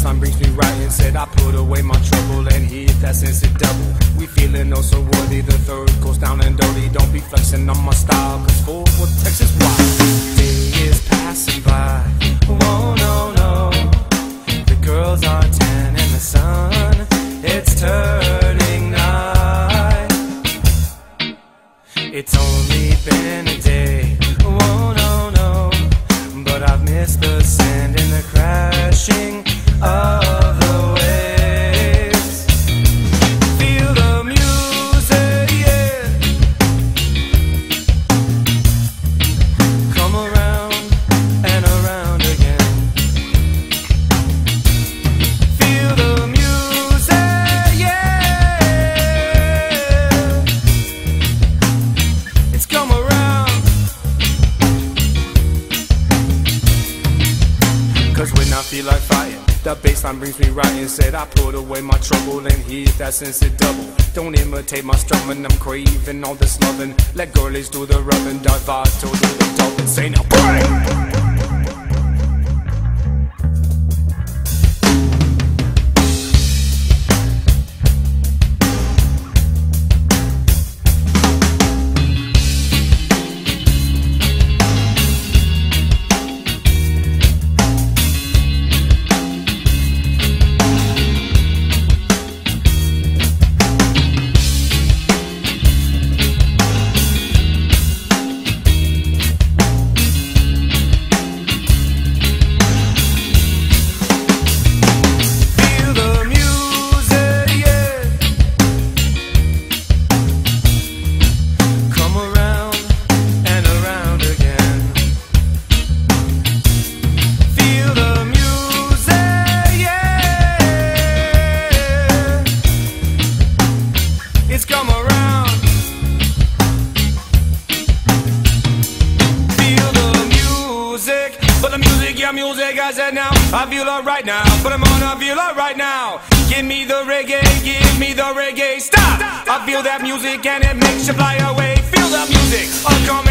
baseline brings me right and said I put away my trouble and hit that sense it double. We feeling oh so worthy, the third goes down and dirty. Don't be flexing on my style, cause Fort Worth, Texas, wild. Day is passing by, whoa, no, no. The girls are tan and the sun, it's turning night. It's only been a day, whoa, no, no. But I've missed the sand and the crashing of the waves. Feel the music, yeah. Come around and around again. Feel the music, yeah. It's come around. Cause when I feel like fighting, the baseline brings me right and said I put away my trouble and hit that sense it double. Don't imitate my strumming, I'm craving all this loving. Let girlies do the rubbing, divide to the dope and say now bang! Come around. Feel the music, but the music, yeah, music, I said now. I feel alright now, but I'm on, I feel alright now. Give me the reggae, give me the reggae. Stop! I feel that music and it makes you fly away. Feel the music, I'm coming.